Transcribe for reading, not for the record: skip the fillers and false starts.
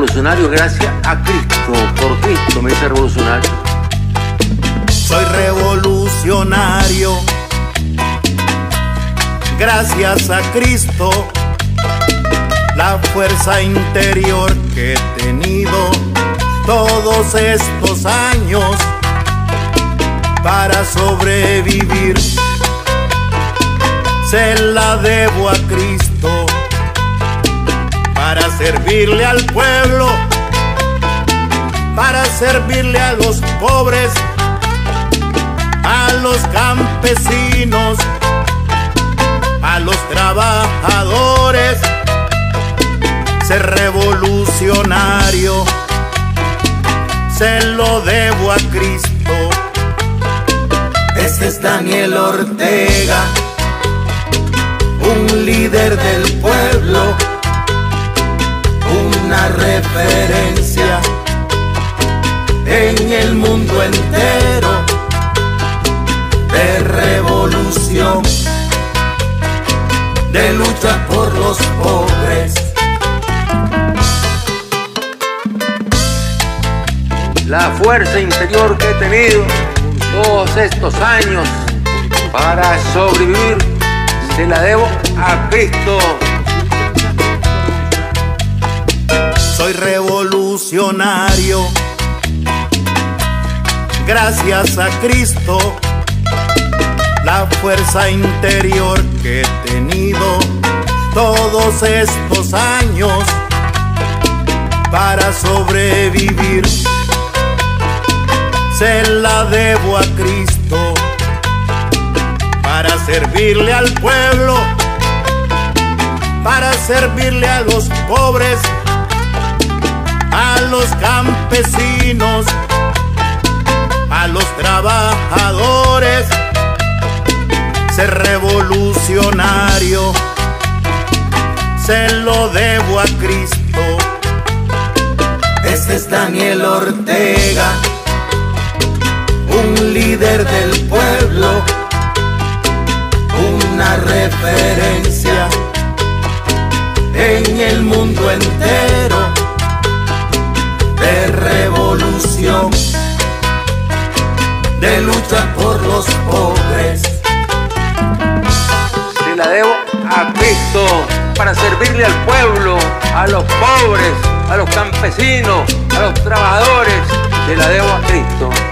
revolucionario gracias a Cristo. Por Cristo me hice revolucionario. Soy revolucionario gracias a Cristo. La fuerza interior que he tenido todos estos años para sobrevivir, se la debo a Cristo. Para servirle al pueblo, para servirle a los pobres, a los campesinos, a los trabajadores. Ser revolucionario se lo debo a Cristo. Este es Daniel Ortega, un líder del pueblo, una referencia en el mundo entero de revolución, de lucha por los pobres. La fuerza interior que he tenido todos estos años para sobrevivir se la debo a Cristo. Soy revolucionario gracias a Cristo. La fuerza interior que he tenido todos estos años para sobrevivir, se la debo a Cristo. Para servirle al pueblo, para servirle a los pobres, a los campesinos, a los trabajadores. Ser revolucionario se lo debo a Cristo. Este es Daniel Ortega, un líder del pueblo, una referencia en el mundo entero de revolución, de lucha por los pobres. Se la debo a Cristo para servirle al pueblo, a los pobres, a los campesinos, a los trabajadores. Se la debo a Cristo.